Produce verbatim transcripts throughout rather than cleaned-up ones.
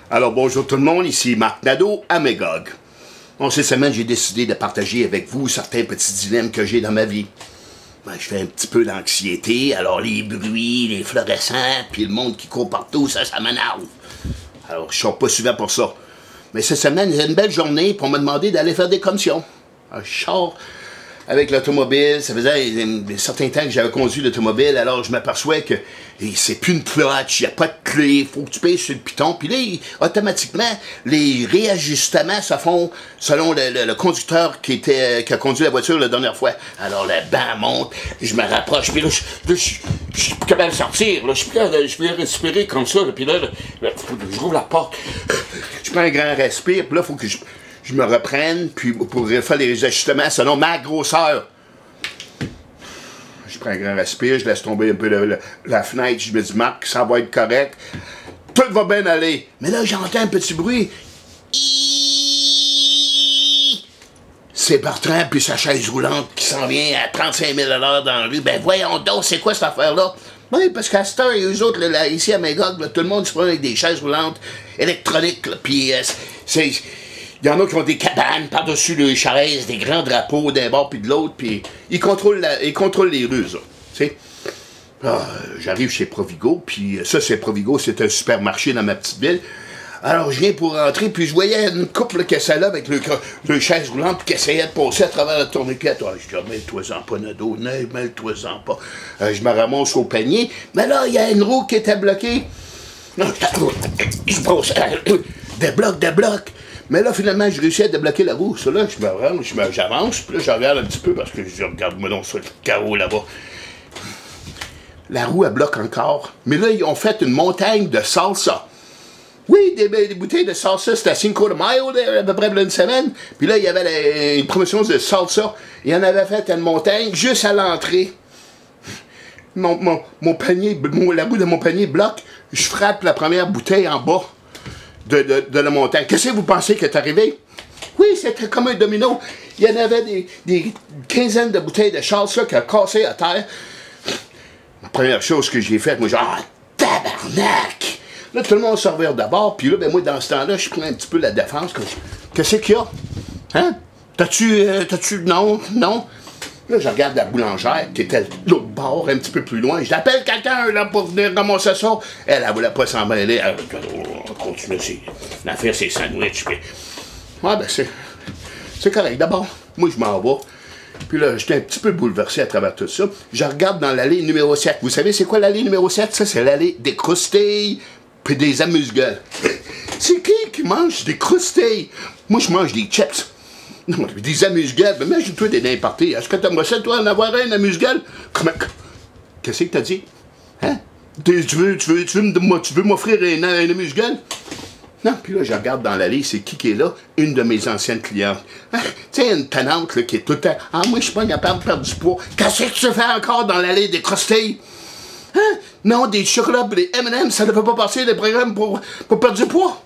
Alors bonjour tout le monde, ici Marc Nadeau à Magog. Bon, cette semaine, j'ai décidé de partager avec vous certains petits dilemmes que j'ai dans ma vie. Ben, je fais un petit peu d'anxiété, alors les bruits, les fluorescents, puis le monde qui court partout, ça, ça m'énerve. Alors, je sors pas souvent pour ça. Mais cette semaine, j'ai une belle journée pour me demander d'aller faire des commissions. Alors, je sors avec l'automobile, ça faisait un certain temps que j'avais conduit l'automobile, alors je m'aperçois que c'est plus une clutch, il n'y a pas de clé, il faut que tu payes sur le piton, puis là, il, automatiquement, les réajustements se font selon le, le, le conducteur qui était qui a conduit la voiture la dernière fois. Alors le banc monte, je me rapproche, puis là, je, là, je, je suis plus capable de sortir, là, je suis plus capable de je peux respirer comme ça, là, puis là, là, là, je rouvre la porte, je prends un grand respire, puis là, il faut que je... je me reprenne, puis pour faire les ajustements selon ma grosseur. Je prends un grand respire, je laisse tomber un peu le, le, la fenêtre, je me dis, Marc, ça va être correct. Tout va bien aller. Mais là, j'entends un petit bruit. C'est Bertrand, puis sa chaise roulante qui s'en vient à trente-cinq mille à l'heure dans la rue. Ben voyons donc, c'est quoi cette affaire-là? Oui, parce qu'à cette heure, et eux autres, là, là, ici à Magog, là, tout le monde se prend avec des chaises roulantes électroniques, puis euh, c'est... Il y en a qui ont des cabanes par-dessus les chaises, des grands drapeaux d'un bord puis de l'autre, puis ils contrôlent, la, ils contrôlent les rues, ça. Tu sais? Ah, j'arrive chez Provigo, puis ça, c'est Provigo, c'est un supermarché dans ma petite ville. Alors, je viens pour rentrer, puis je voyais une couple qui essayait là avec le, le chaise roulante, puis qui essayait de passer à travers le tourniquet. Ah, je dis, mêle-toi-en pas, Nadeau, mêle-toi-en pas. Euh, je me ramasse au panier, mais là, il y a une roue qui était bloquée. Non, je passe, des blocs, des blocs. Mais là, finalement, je réussis à débloquer la roue. Ça, là, je me rends, j'avance, puis là, je regarde un petit peu parce que je dis, regarde-moi donc ça, le carreau là-bas. La roue, elle bloque encore. Mais là, ils ont fait une montagne de salsa. Oui, des, des bouteilles de salsa, c'était à Cinco de Mayo, à peu près une semaine. Puis là, il y avait la, une promotion de salsa. Ils en avaient fait une montagne juste à l'entrée. Mon, mon, mon panier, mon, la roue de mon panier bloque. Je frappe la première bouteille en bas. De, de, de la montagne. Qu'est-ce que vous pensez qui est arrivé? Oui, c'était comme un domino. Il y en avait des, des quinzaines de bouteilles de salsa qui a cassé à terre. La première chose que j'ai faite, moi, j'ai dit, ah, tabarnak! Là, tout le monde se revient d'abord, puis là, ben, moi, dans ce temps-là, je prends un petit peu la défense. Qu'est-ce qu'il y a? Hein? T'as-tu, euh, t'as-tu, non, non? Là, je regarde la boulangère qui était de l'autre bord, un petit peu plus loin. Je l'appelle quelqu'un là pour venir ramasser ça. Elle, elle voulait pas s'en mêler. Elle, on continue l'affaire, c'est sandwich. Puis... Ouais, ben c'est. C'est correct. D'abord, moi, je m'en vais. Puis là, j'étais un petit peu bouleversé à travers tout ça. Je regarde dans l'allée numéro sept. Vous savez, c'est quoi l'allée numéro sept? Ça, c'est l'allée des croustilles puis des amuse-gueules. C'est qui qui mange des croustilles? Moi, je mange des chips. Non, des amuse-gueules. Mais imagine-toi, t'es dans les parties. Est-ce que t'aimerais ça, toi, en avoir un amuse-gueule? Comment? Qu'est-ce que t'as dit? Hein? Tu veux, tu veux, tu veux, tu veux m'offrir un, un amuse-gueule? Non, puis là, je regarde dans l'allée, c'est qui qui est là? Une de mes anciennes clientes. Hein? Tu sais, une tannante, là, qui est tout le temps. Ah, moi, je suis pas capable de perdre du poids. Qu'est-ce que tu fais encore dans l'allée des croustilles? Hein? Non, des chocolats et des M and M's, ça ne peut pas passer des programmes pour, pour perdre du poids.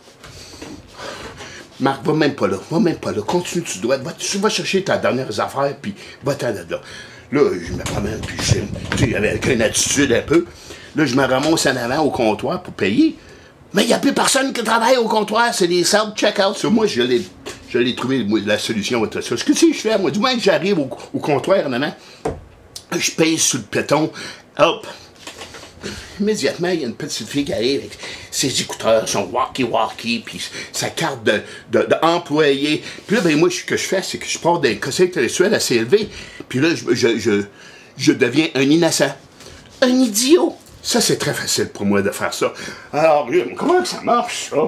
Marc, va même pas là, va même pas là, continue, tu dois, va, tu vas chercher ta dernière affaire, puis va-t'en là, là. Là, je me promène, puis je, tu sais, avec une attitude un peu, là, je me ramasse en avant au comptoir pour payer, mais il n'y a plus personne qui travaille au comptoir, c'est des self-check-out. Sur moi, je l'ai, je l'ai trouvé, moi, la solution à tout ça. Ce que tu sais, je fais, moi, du moins que j'arrive au, au comptoir en avant, je pèse sur le péton, hop, immédiatement, il y a une petite fille qui arrive avec ses écouteurs, son walkie-walkie, puis sa carte de, de, de employé. Puis là, ben moi, ce que je fais, c'est que je pars d'un quotient intellectuel assez élevé, puis là, je, je, je, je deviens un innocent. Un idiot. Ça, c'est très facile pour moi de faire ça. Alors, comment ça marche, ça?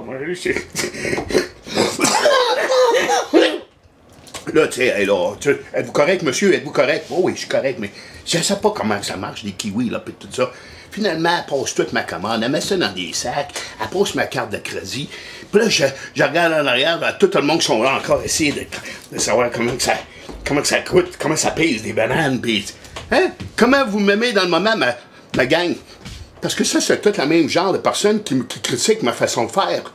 Là, tu sais, hey, là, êtes-vous correct, monsieur? Êtes-vous correct? Oh oui, je suis correct, mais je ne sais pas comment ça marche, les kiwis, là, puis tout ça. Finalement, elle pose toute ma commande, elle met ça dans des sacs, elle pose ma carte de crédit. Puis là, je, je regarde en arrière, ben, tout le monde qui sont là encore essayer de, de savoir comment que ça, comment que ça coûte, comment ça pèse des bananes, puis... Hein? Comment vous m'aimez dans le moment, ma, ma gang? Parce que ça, c'est tout le même genre de personnes qui, qui critiquent ma façon de faire.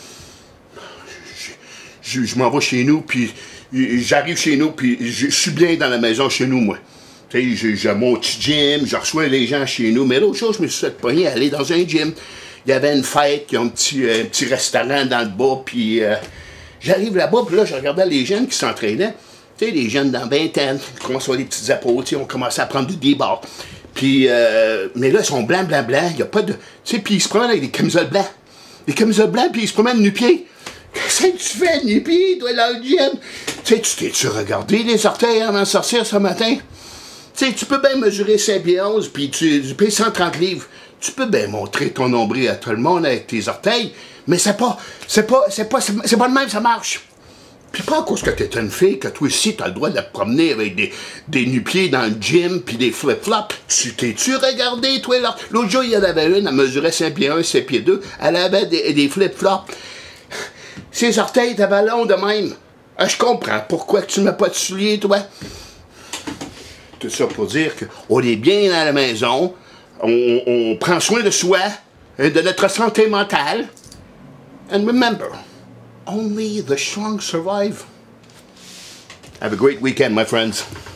Je, je, je m'en vais chez nous, puis j'arrive chez nous, puis je, je suis bien dans la maison chez nous, moi. Tu sais, j'ai mon petit gym, je reçois les gens chez nous, mais l'autre chose, je me suis fait pogner à aller dans un gym. il y avait une fête, il y a un petit, un petit restaurant dans le bas, puis euh, j'arrive là-bas, puis là, je regardais les jeunes qui s'entraînaient. Tu sais, les jeunes dans vingtaine, qui commencent à avoir des petites apôts, tu sais, on commençait à prendre du débat. Puis, euh, mais là, ils sont blancs, blancs, blancs, il n'y a pas de... Tu sais, puis ils se promènent avec des camisoles blancs. Des camisoles blancs, puis ils se promènent nu-pieds. Qu'est-ce que tu fais, nu-pieds, toi, dans le gym? Tu sais, tu t'es-tu regardé les orteils avant de sortir ce matin? Tu sais, tu peux bien mesurer cinq pieds onze, puis tu, tu payes cent trente livres. Tu peux bien montrer ton nombril à tout le monde avec tes orteils, mais c'est pas... C'est pas... C'est pas... C'est pas de même, ça marche. Puis pas à cause que t'es une fille, que toi aussi t'as le droit de te promener avec des, des nu-pieds dans le gym, puis des flip-flops. Tu t'es-tu regardé, toi, là? L'autre jour, il y en avait une, elle mesurait cinq pieds un, cinq pieds deux, elle avait des, des flip-flops. Ses orteils étaient ballons de même. Ah, je comprends pourquoi tu mets pas de souliers, toi. Tout ça pour dire qu'on est bien à la maison, on, on prend soin de soi, de notre santé mentale. And remember, only the strong survive. Have a great weekend, my friends.